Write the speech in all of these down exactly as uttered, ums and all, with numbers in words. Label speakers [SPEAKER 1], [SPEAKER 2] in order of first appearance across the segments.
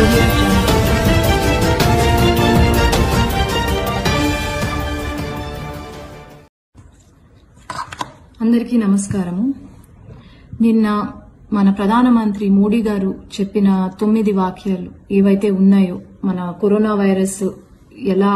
[SPEAKER 1] అందరికీ నమస్కారము. నిన్న మన ప్రధానమంత్రి మోడీ గారు చెప్పిన తొమ్మిది వాక్యాలు ఏవైతే ఉన్నాయో, మన కరోనా వైరస్ ఎలా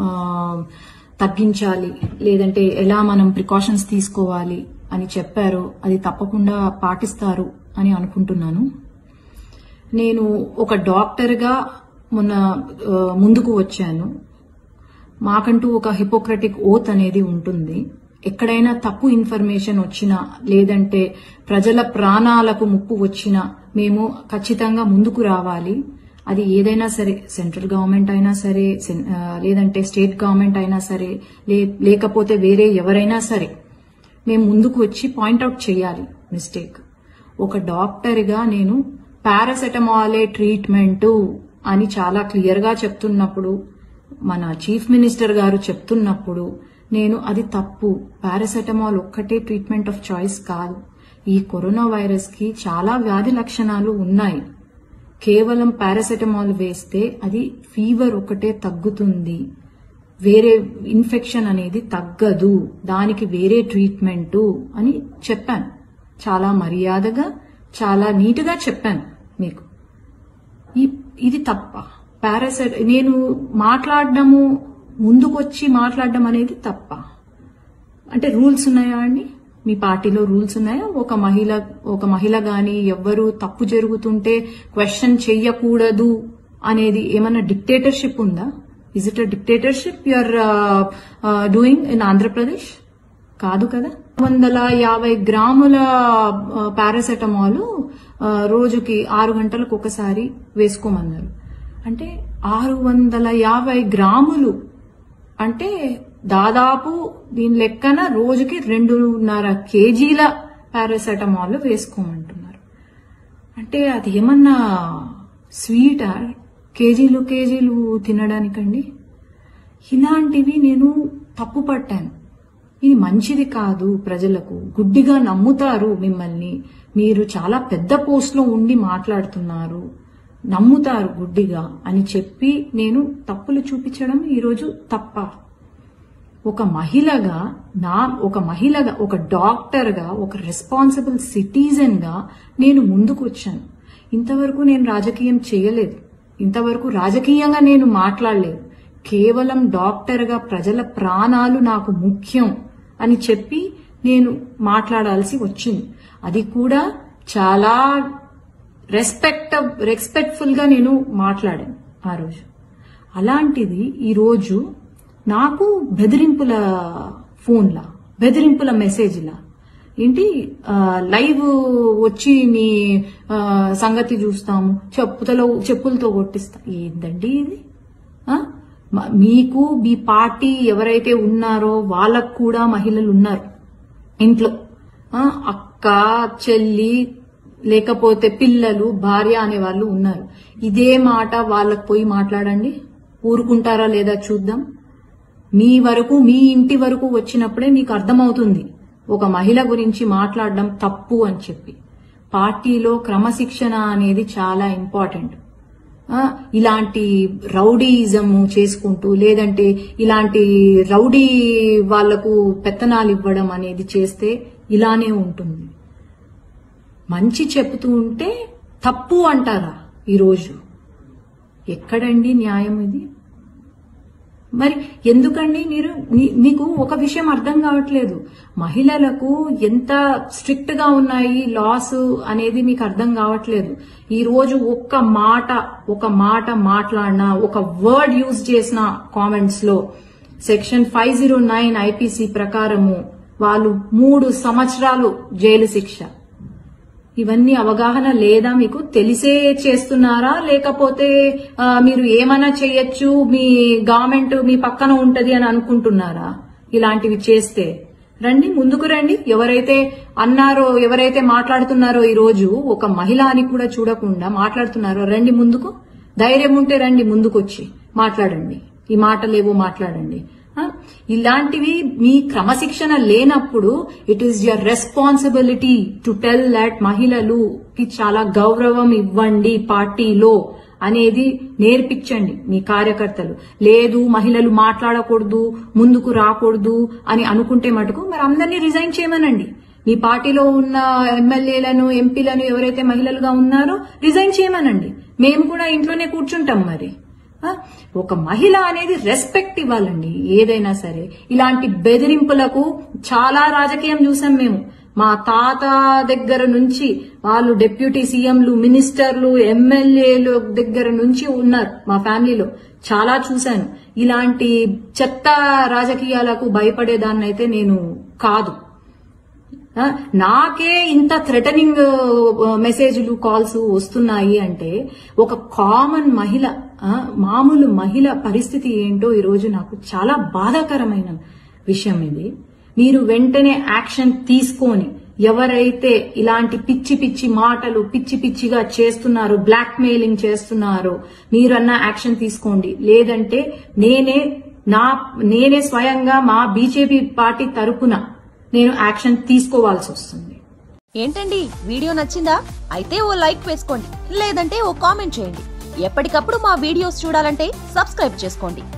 [SPEAKER 1] తగ్గించాలి, లేదంటే ఎలా మనం ప్రికాషన్స్ తీసుకోవాలి అని చెప్పారో అది తప్పకుండా పాటిస్తారు అని అనుకుంటున్నాను. నేను ఒక డాక్టర్గా మొన్న ముందుకు వచ్చాను. మాకంటూ ఒక హిపోక్రటిక్ ఓత్ అనేది ఉంటుంది. ఎక్కడైనా తప్పు ఇన్ఫర్మేషన్ వచ్చినా, లేదంటే ప్రజల ప్రాణాలకు ముప్పు వచ్చినా మేము ఖచ్చితంగా ముందుకు రావాలి. అది ఏదైనా సరే, సెంట్రల్ గవర్నమెంట్ అయినా సరే, లేదంటే స్టేట్ గవర్నమెంట్ అయినా సరే, లేకపోతే వేరే ఎవరైనా సరే, మేము ముందుకు వచ్చి పాయింట్అవుట్ చేయాలి మిస్టేక్. ఒక డాక్టర్గా నేను పారాసెటమాలే ట్రీట్మెంటు అని చాలా క్లియర్ గా చెప్తున్నప్పుడు, మన చీఫ్ మినిస్టర్ గారు చెప్తున్నప్పుడు నేను అది తప్పు, పారాసెటమాల్ ఒక్కటే ట్రీట్మెంట్ ఆఫ్ చాయిస్ కాదు. ఈ కరోనా వైరస్ కి చాలా వ్యాధి లక్షణాలు ఉన్నాయి. కేవలం పారాసెటమాల్ వేస్తే అది ఫీవర్ ఒకటే తగ్గుతుంది, వేరే ఇన్ఫెక్షన్ అనేది తగ్గదు, దానికి వేరే ట్రీట్మెంటు అని చెప్పాను. చాలా మర్యాదగా, చాలా నీట్ గా చెప్పాను మీకు. ఇది తప్ప పారాసెట నేను మాట్లాడడము, ముందుకొచ్చి మాట్లాడడం అనేది తప్ప. అంటే రూల్స్ ఉన్నాయా అండి? మీ పార్టీలో రూల్స్ ఉన్నాయా? ఒక మహిళ ఒక మహిళ గాని ఎవ్వరు తప్పు జరుగుతుంటే క్వశ్చన్ చెయ్యకూడదు అనేది ఏమన్నా డిక్టేటర్షిప్ ఉందా? Is it a dictatorship you are doing in Andhra Pradesh? కాదు కదా. వందల యాభై గ్రాముల పారాసెటమాల్ రోజుకి ఆరు గంటలకు ఒకసారి వేసుకోమన్నారు. అంటే ఆరు వందల యాభై గ్రాములు అంటే దాదాపు దీని లెక్కన రోజుకి రెండున్నర కేజీల పారాసెటమాల్ వేసుకోమంటున్నారు. అంటే అది ఏమన్నా స్వీటా? కేజీలు కేజీలు తినడానికండి? ఇలాంటివి నేను తప్పు పట్టాను. ఇది మంచిది కాదు. ప్రజలకు గుడ్డిగా నమ్ముతారు మిమ్మల్ని. మీరు చాలా పెద్ద పోస్ట్ లో ఉండి మాట్లాడుతున్నారు, నమ్ముతారు గుడ్డిగా అని చెప్పి నేను తప్పులు చూపించడం ఈరోజు తప్ప. ఒక మహిళగా నా ఒక మహిళగా ఒక డాక్టర్గా, ఒక రెస్పాన్సిబుల్ సిటిజన్ గా నేను ముందుకు వచ్చాను. ఇంతవరకు నేను రాజకీయం చేయలేదు, ఇంతవరకు రాజకీయంగా నేను మాట్లాడలేదు. కేవలం డాక్టర్గా ప్రజల ప్రాణాలు నాకు ముఖ్యం అని చెప్పి నేను మాట్లాడాల్సి వచ్చింది. అది కూడా చాలా రెస్పెక్ట్ రెస్పెక్ట్ఫుల్ గా నేను మాట్లాడాను ఆ రోజు. అలాంటిది ఈరోజు నాకు బెదిరింపుల ఫోన్లా, బెదిరింపుల మెసేజ్లా, ఏంటి లైవ్ వచ్చి మీ సంగతి చూస్తాము, చెప్పుతలో చెప్పులతో కొట్టిస్తా. ఏందండి ఇది? మీకు మీ పార్టీ ఎవరైతే ఉన్నారో వాళ్ళకు కూడా మహిళలు ఉన్నారు ఇంట్లో. అక్క, చెల్లి, లేకపోతే పిల్లలు, భార్య అనే వాళ్ళు ఉన్నారు. ఇదే మాట వాళ్ళకు పోయి మాట్లాడండి, ఊరుకుంటారా లేదా చూద్దాం. మీ వరకు, మీ ఇంటి వరకు వచ్చినప్పుడే మీకు అర్థమవుతుంది ఒక మహిళ గురించి మాట్లాడడం తప్పు అని చెప్పి. పార్టీలో క్రమశిక్షణ అనేది చాలా ఇంపార్టెంట్. ఇలాంటి రౌడీయిజం చేసుకుంటూ, లేదంటే ఇలాంటి రౌడీ వాళ్లకు పెత్తనాలు ఇవ్వడం అనేది చేస్తే ఇలానే ఉంటుంది. మంచి చెప్తూ ఉంటే తప్పు అంటారా ఈరోజు? ఎక్కడండి న్యాయం ఇది? మరి ఎందుకండి మీరు, మీకు ఒక విషయం అర్థం కావట్లేదు. మహిళలకు ఎంత స్ట్రిక్ట్ గా ఉన్నాయి లాస్ అనేది మీకు అర్థం కావట్లేదు. ఈ రోజు ఒక్క మాట ఒక మాట మాట్లాడినా, ఒక వర్డ్ యూజ్ చేసిన కామెంట్స్ లో section five zero nine IPC ప్రకారము వాళ్ళు మూడు సంవత్సరాలు జైలు శిక్ష. ఇవన్నీ అవగాహన లేదా మీకు? తెలిసే చేస్తున్నారా, లేకపోతే మీరు ఏమైనా చేయొచ్చు, మీ గవర్నమెంట్ మీ పక్కన ఉంటది అని అనుకుంటున్నారా? ఇలాంటివి చేస్తే రండి, ముందుకు రండి. ఎవరైతే అన్నారో, ఎవరైతే మాట్లాడుతున్నారో ఈ రోజు ఒక మహిళ అని కూడా చూడకుండా మాట్లాడుతున్నారో, రండి ముందుకు. ధైర్యం ఉంటే రండి ముందుకొచ్చి మాట్లాడండి, ఈ మాటలేవో మాట్లాడండి. ఇలాంటివి మీ క్రమశిక్షణ లేనప్పుడు it is your responsibility to tell that మహిళలుకి చాలా గౌరవం ఇవ్వండి పార్టీలో అనేది నేర్పించండి మీ కార్యకర్తలు. లేదు మహిళలు మాట్లాడకూడదు, ముందుకు రాకూడదు అని అనుకుంటే మటుకు మరి అందరినీ రిజైన్ చేయమనండి. మీ పార్టీలో ఉన్న ఎమ్మెల్యేలను, ఎంపీలను ఎవరైతే మహిళలుగా ఉన్నారో రిజైన్ చేయమనండి. మేము కూడా ఇంట్లోనే కూర్చుంటాం. మరి ఒక మహిళ అనేది రెస్పెక్ట్ ఇవ్వాలండి ఏదైనా సరే. ఇలాంటి బెదిరింపులకు చాలా రాజకీయం చూసాం మేము. మా తాత దగ్గర నుంచి వాళ్ళు డిప్యూటీ సీఎంలు, మినిస్టర్లు, ఎమ్మెల్యేలు దగ్గర నుంచి ఉన్నారు మా ఫ్యామిలీలో. చాలా చూశాను. ఇలాంటి చెత్త రాజకీయాలకు భయపడేదాన్నైతే నేను కాదు. నాకే ఇంత థ్రెటనింగ్ మెసేజ్లు, కాల్స్ వస్తున్నాయి అంటే ఒక కామన్ మహిళ, మామూలు మహిళ పరిస్థితి ఏంటో ఈరోజు నాకు చాలా బాధాకరమైన విషయం ఇది. మీరు వెంటనే యాక్షన్ తీసుకొని ఎవరైతే ఇలాంటి పిచ్చి పిచ్చి మాటలు పిచ్చి పిచ్చిగా చేస్తున్నారో, బ్లాక్ మెయిలింగ్ చేస్తున్నారో మీరన్నా యాక్షన్ తీసుకోండి. లేదంటే నేనే నా నేనే స్వయంగా మా బీజేపీ పార్టీ తరపున నేను యాక్షన్ తీసుకోవాల్సి వస్తుంది.
[SPEAKER 2] ఏంటండి వీడియో నచ్చిందా? అయితే ఓ లైక్ వేసుకోండి, లేదంటే ఓ కామెంట్ చేయండి. ఎప్పటికప్పుడు మా వీడియోస్ చూడాలంటే సబ్స్క్రైబ్ చేసుకోండి.